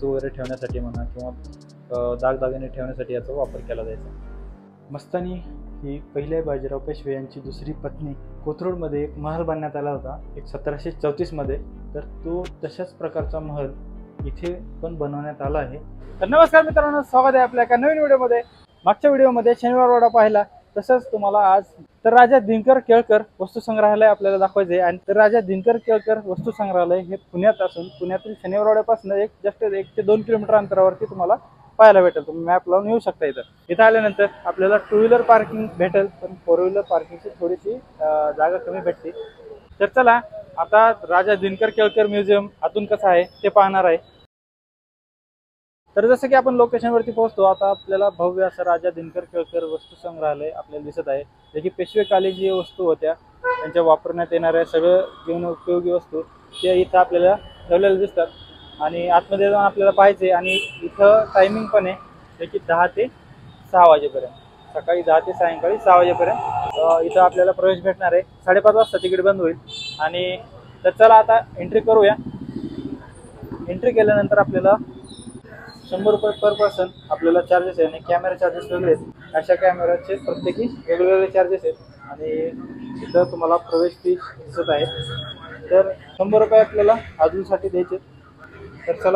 वस्तू वगैरे ठेवण्यासाठी म्हणा किंवा दागदागिने ठेवण्यासाठी याचा वापर केला जायचा। मस्तानी ही पहिल्या बाजीराव पेशवे यांची दुसरी पत्नी। कोथरूडमध्ये एक महल बांधण्यात आला होता 1734 मध्ये, तर तो तशाच प्रकारचा महल इथे पण बनवण्यात आला आहे। तर नमस्कार मित्रांनो, स्वागत आहे आपल्या एका नवीन व्हिडिओमध्ये। मागच्या व्हिडिओमध्ये शनिवार वाडा पाहिला, तसंच तुम्हाला आज तर राजा दिनकर केळकर वस्तू संग्रहालय आपल्याला दाखवायचे आहे। आणि तर राजा दिनकर केळकर वस्तू संग्रहालय हे पुण्यात असून पुण्यातील शनिवार वाड्यापासून जस्ट 1 ते 2 किलोमीटर अंतरावरती तुम्हाला पाहायला भेटेल। तुम्ही मॅप लावून येऊ शकता। इथं आल्यानंतर आपल्याला 2 व्हीलर पार्किंग भेटेल, पण 4 व्हीलर पार्किंगची थोडीशी जागा कमी भेटते। तर चला आता राजा दिनकर केळकर म्युझियम आतून कसं आहे ते पाहणार आहे। तर जसं की आपण लोकेशनवरती पोहोचतो, आता आपल्याला भव्य असं राजा दिनकर केळकर वस्तू संग्रहालय आपल्याला दिसत आहे, जे की पेशवेकालीन जी वस्तू होत्या त्यांच्या वापरण्यात येणाऱ्या सगळं जीवनोपयोगी वस्तू त्या इथं आपल्याला ठेवलेल्या दिसतात। आणि आतमध्ये जाऊन आपल्याला पाहायचे, आणि इथं टायमिंग पण आहे जे की 10 ते 6 वाजेपर्यंत, सकाळी 10 ते सायंकाळी 6 वाजेपर्यंत इथं आपल्याला प्रवेश भेटणार आहे। 5:30 वाजता तिकीट बंद होईल। आणि तर चला आता एंट्री करूया। एंट्री केल्यानंतर आपल्याला 100 रुपये पर पर्सन आपल्याला चार्जेस आहे, आणि कॅमेरा चार्जेस वेगळे आहेत। अशा कॅमेराचे प्रत्येकी वेगवेगळे चार्जेस आहेत, आणि इथं तुम्हाला प्रवेश फी दिसत आहे। तर 100 रुपये आपल्याला अजूनसाठी द्यायचे। तर चला,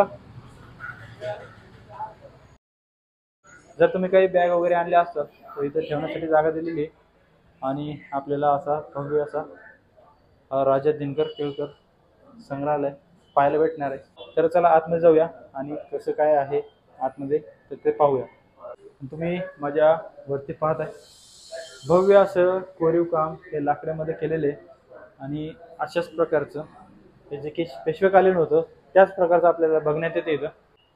जर तुम्ही काही बॅग वगैरे आणल्या असतात तर इथं ठेवण्यासाठी जागा दिलेली आहे। आणि आपल्याला असा भव्य असा राजा दिनकर केळकर संग्रहालय पाहायला भेटणार आहे। तर चला आतमध्ये जाऊया आणि कसं काय आहे आतमध्ये तर ते पाहूया। तुम्ही माझ्या वरती पाहत आहे भव्य असं कोरीव काम हे लाकडामध्ये केलेले, आणि अशाच प्रकारचं हे जे की पेशवेकालीन होतं त्याच प्रकारचं आपल्याला बघण्यात येते इथं।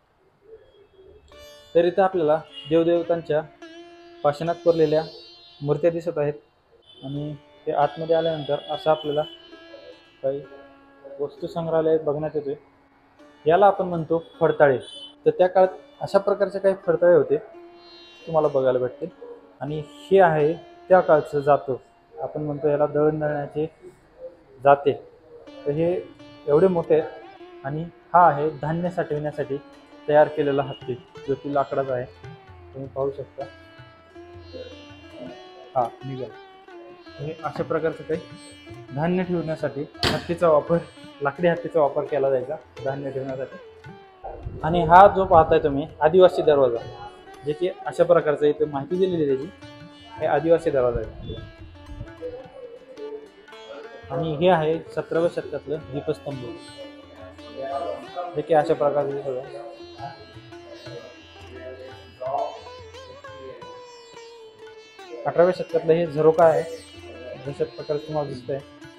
तर इथं आपल्याला देवदेवतांच्या पाषाणात कोरलेल्या मूर्त्या दिसत आहेत, आणि ते आतमध्ये आल्यानंतर असं आपल्याला काही वस्तू संग्रहालय बघण्यात येतोय। याला आपण म्हणतो फडताळे। तर त्या काळात अशा प्रकारचे काही फडताळे होते तुम्हाला बघायला भेटते। आणि हे आहे त्या काळचं जातं, आपण म्हणतो याला दळण दळण्याचे जाते। तर हे एवढे मोठे आहेत, आणि हा आहे धान्य साठवण्यासाठी तयार केलेला हत्ती, जो की लाकडाचा आहे। तुम्ही पाहू शकता, हा निघाल। हे अशा प्रकारचं काही धान्य ठेवण्यासाठी हत्तीचा वापर, लाकडी हत्तीचा वापर केला जायचा धान्य ठेवण्यासाठी। आणि हा जो पाहताय तुम्ही आदिवासी दरवाजा, जे की अशा प्रकारचं इथे माहिती दिलेली आहे त्याची, हे आदिवासी दरवाजा आहे। आणि हे आहे 17व्या शतकातलं दीपस्तंभ, जे की अशा प्रकारचं दिसत आहे। 18व्या शतकातलं हे झरोका आहे, जशा प्रकारे तुम्हाला दिसतंय।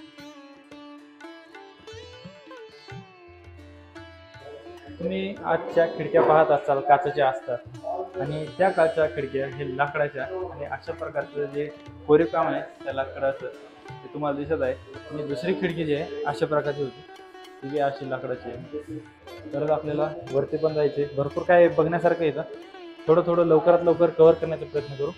तुम्ही आजच्या खिडक्या पाहत असाल काचेच्या असतात, आणि त्या काचच्या खिडक्या हे लाकडाच्या, आणि अशा प्रकारचं जे कोरीव काम आहे त्या लाकडाचं ते तुम्हाला दिसत आहे। आणि दुसरी खिडकी जी आहे अशा प्रकारची होती, ती अशी लाकडाची आहे। तरच आपल्याला वरती पण जायचे, भरपूर काय बघण्यासारखं येतं। थोडं थोडं लवकरात लवकर कव्हर करण्याचा प्रयत्न करू।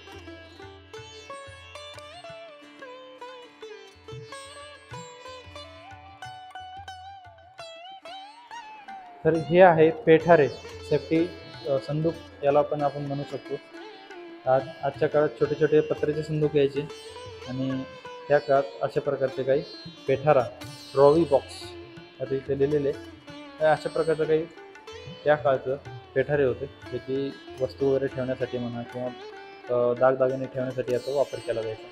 तर हे आहे पेठारे, सेफ्टी संदूक याला पण आपण म्हणू शकतो। आजच्या काळात छोटे छोटे पत्र्याचे संदूक यायचे, आणि त्या काळात अशा प्रकारचे काही पेठारा, ट्रॉवी बॉक्स आता इथे लिहिलेले, अशा प्रकारचं काही त्या काळचं पेठारे होते, जे की वस्तू वगैरे ठेवण्यासाठी म्हणा किंवा दागदागिने ठेवण्यासाठी याचा वापर केला जायचा।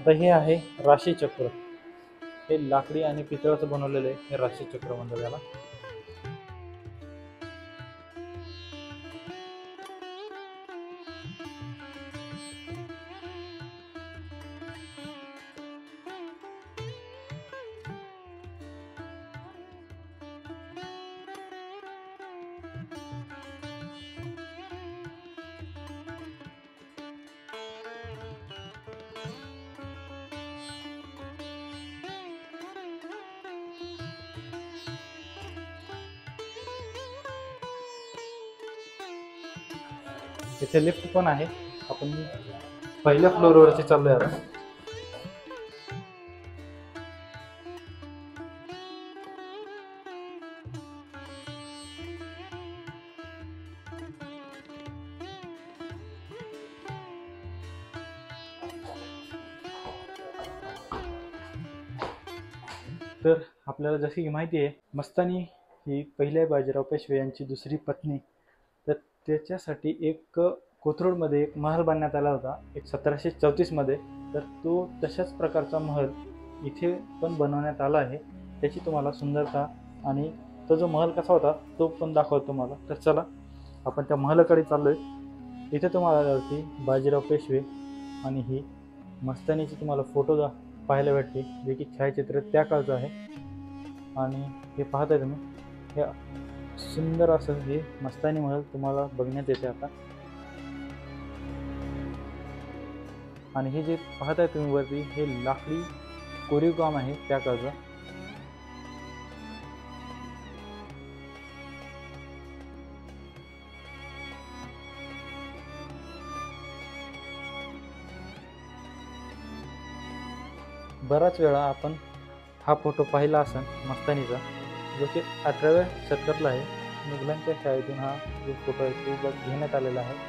आता हे आहे राशीचक्र. हे लाकडी आणि पितळाचं बनवलेलं आहे, हे राशीचक्र म्हणतात त्याला. इथे लिफ्ट पण आहे. आपण पहिल्या फ्लोअरवरती चाललोय आता. तर आपल्याला जशी की माहिती आहे, मस्तानी ही पहिल्या बाजीराव पेशवे यांची दुसरी पत्नी. तर त्याच्यासाठी एक कोथरूडमध्ये एक महल बांधण्यात आला होता 1734 मध्ये. तर तो तशाच प्रकारचा महल इथे पण बनवण्यात आला आहे. त्याची तुम्हाला सुंदरता आणि तो जो महल कसा होता तो पण दाखवतो तुम्हाला. तर चला आपण त्या महलाकडे चाललोय. इथे तुम्हाला होती बाजीराव पेशवे आणि ही मस्तानीची तुम्हाला फोटो पाहायला भेटते, जे की छायाचित्र त्या काळचं आहे. आणि हे पाहताय तुम्ही, हे सुंदर असं हे मस्तानी महल तुम्हाला बघण्यात येते आता. आणि हे जे पाहताय तुम्ही वरती, हे लाकडी कोरीव काम आहे त्या काळचं. बराच वेळा आपण हा फोटो पाहिला असेल मस्तानीचा, जो की 18व्या शतकातला आहे. मुघलांच्या शाळेतून हा जो फोटो आहे तो घेण्यात आलेला आहे.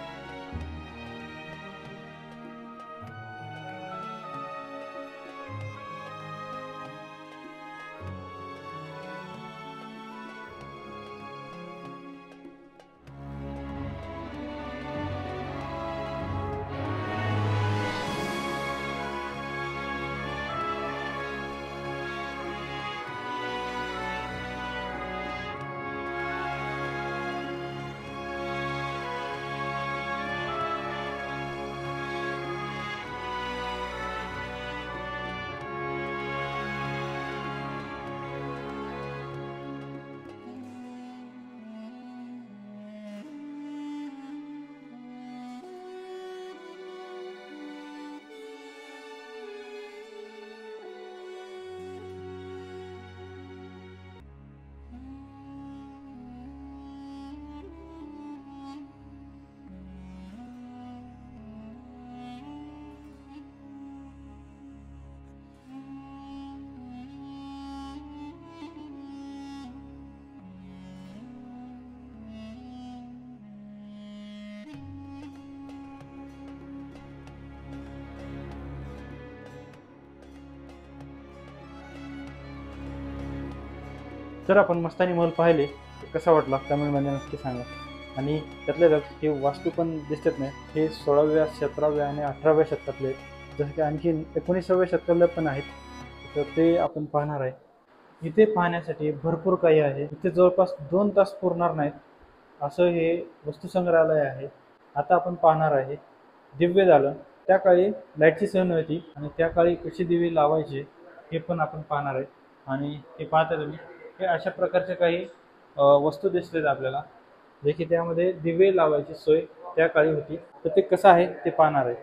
जर आपण मस्तानी महल पाहिले तर कसा वाटला कमेंटमध्ये नक्की सांगा. आणि त्यातल्या त्यात हे वास्तू पण दिसतात नाही, हे 16व्या 17व्या आणि 18व्या शतकातले आहेत. जसं की आणखी 19व्या शतकातले पण आहेत, तर ते आपण पाहणार आहे. इथे पाहण्यासाठी भरपूर काही आहे. इथे जवळपास 2 तास पुरणार नाहीत असं हे वस्तुसंग्रहालय आहे. आता आपण पाहणार आहे दिव्य दालन. त्या काळी लाईटची सोय नव्हती आणि त्या काळी कशी दिवे लावायचे हे पण आपण पाहणार आहे. आणि हे पाहता तुम्ही, हे अशा प्रकारचे काही वस्तू दिसतात आपल्याला, जे की त्यामध्ये दिवे लावायची सोय त्या काळी होती. तर ते कसं आहे ते पाहणार आहे.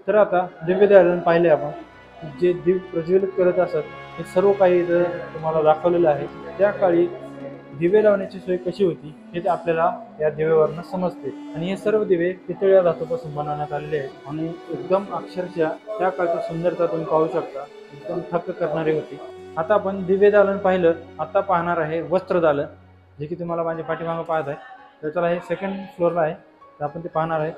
तर आता दिव्य दालन पाहिले आपण, जे दिव प्रज्वलित करत असत हे सर्व काही इथं तुम्हाला दाखवलेलं आहे. त्या काळी दिवे लावण्याची सोय कशी होती हे आपल्याला या दिव्यावरनं समजते. आणि हे सर्व दिवे पितळ धातूपासून बनवण्यात आलेले आहेत आणि एकदम अक्षरशः त्या काळची सुंदरता तुम्ही पाहू शकता, एकदम थक्क करणारी होती. आता आपण दिव्य दालन पाहिलं, आता पाहणार आहे वस्त्र दालन, जे की तुम्हाला माझ्या पाठीमागं पाहत आहे. तर चला, हे सेकंड फ्लोअरला आहे, तर आपण ते पाहणार आहे.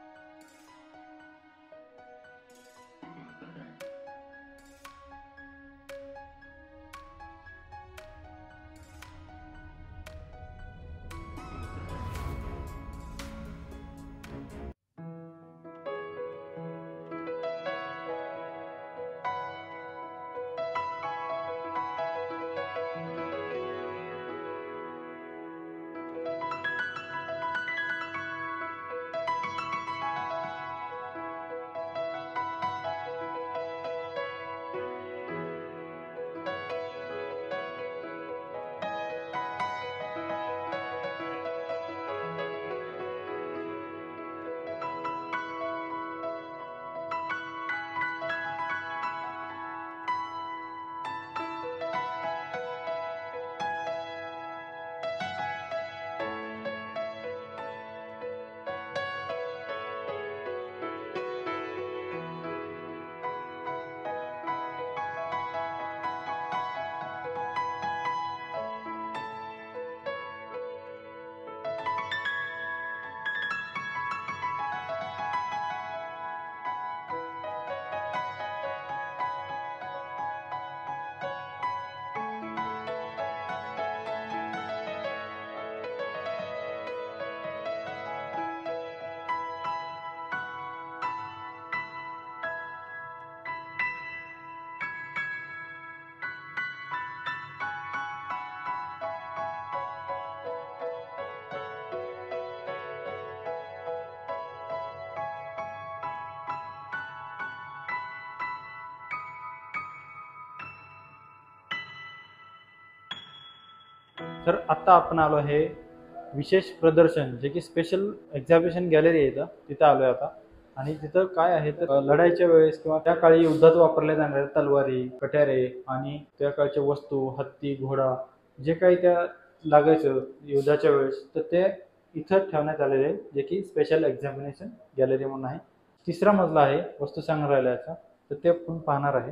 तर आता आपण आलो आहे विशेष प्रदर्शन, जे की स्पेशल एक्झिबिशन गॅलरी आहे तिथं आलो आहे आता. आणि तिथं काय आहे तर लढाईच्या वेळेस किंवा त्या काळी युद्धात वापरल्या जाणाऱ्या तलवारी, कट्यारे आणि त्या काळच्या वस्तू, हत्ती, घोडा, जे काही त्या लागायचं युद्धाच्या वेळेस, तर ते इथं ठेवण्यात आलेले आहे, जे की स्पेशल एक्झामिनेशन गॅलरी म्हणून आहे. तिसरा मजला आहे वस्तू संग्रहालयाचा, तर ते आपण पाहणार आहे.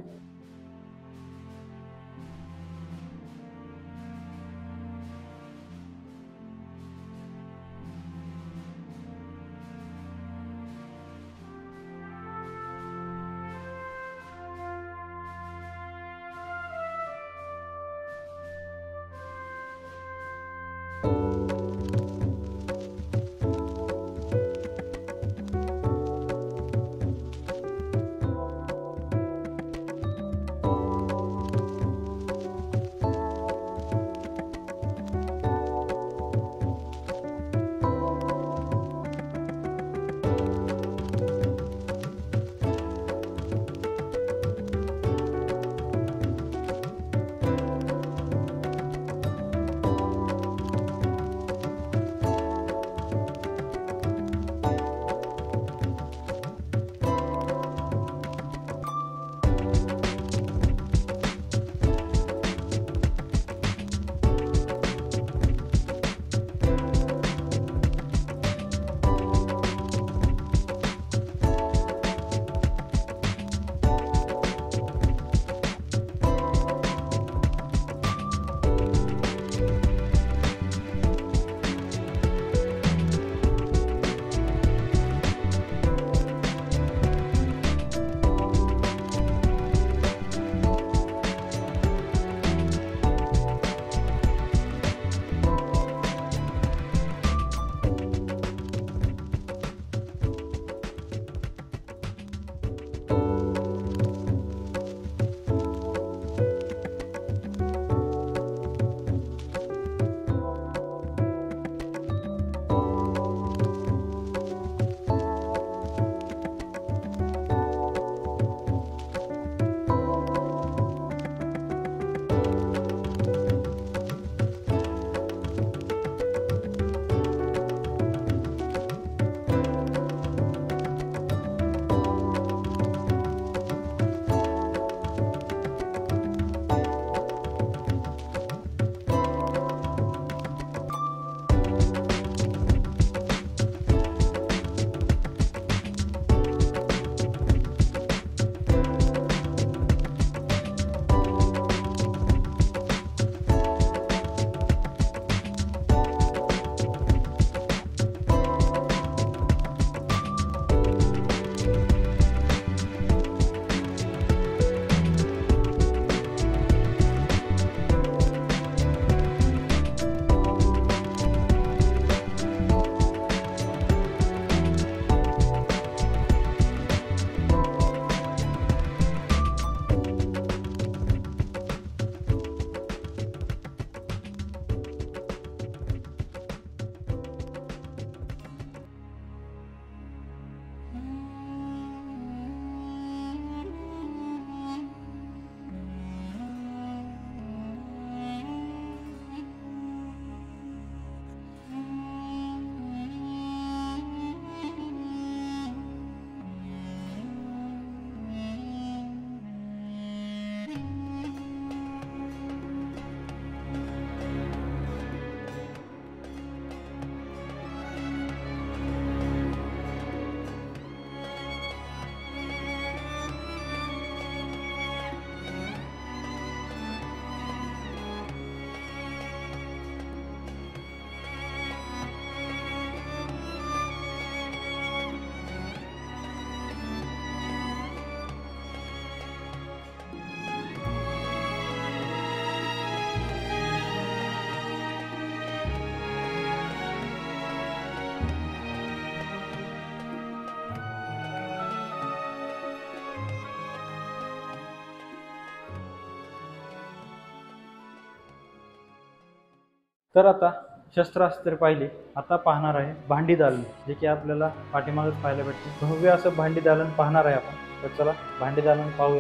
तर आता शस्त्रास्त्रे पाहिली, आता पाहणार आहे भांडी दालन, जे की आपल्याला पाठीमागच पाहायला भेटते. भव्य असं भांडी दालन पाहणार आहे आपण. तर चला भांडी दालन पाहूया.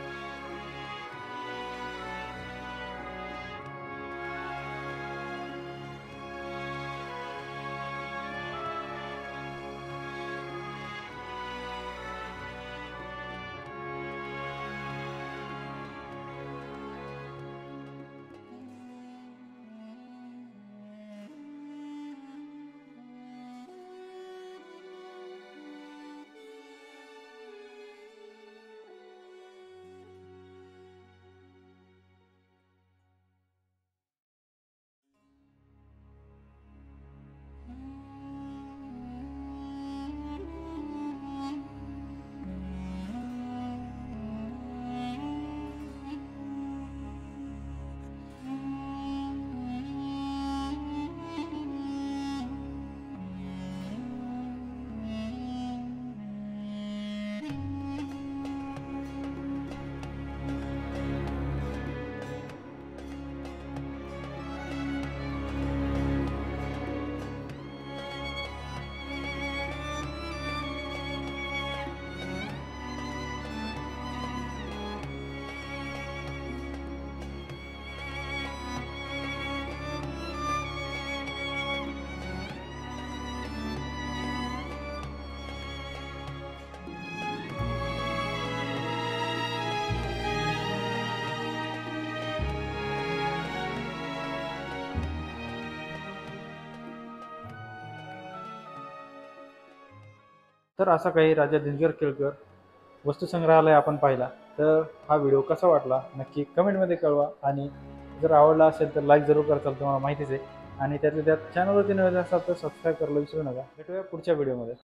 तर असा काही राजा दिनकर केळकर वस्तुसंग्रहालय आपण पाहिला. तर हा व्हिडिओ कसा वाटला नक्की कमेंटमध्ये कळवा, आणि जर आवडला असेल तर लाईक जरूर करताल, तुम्हाला माहितीच आहे. आणि त्यातल्या त्यात चॅनलवरती नवीन असाल तर सबस्क्राईब करायला विसरू नका. भेटूया पुढच्या व्हिडिओमध्ये.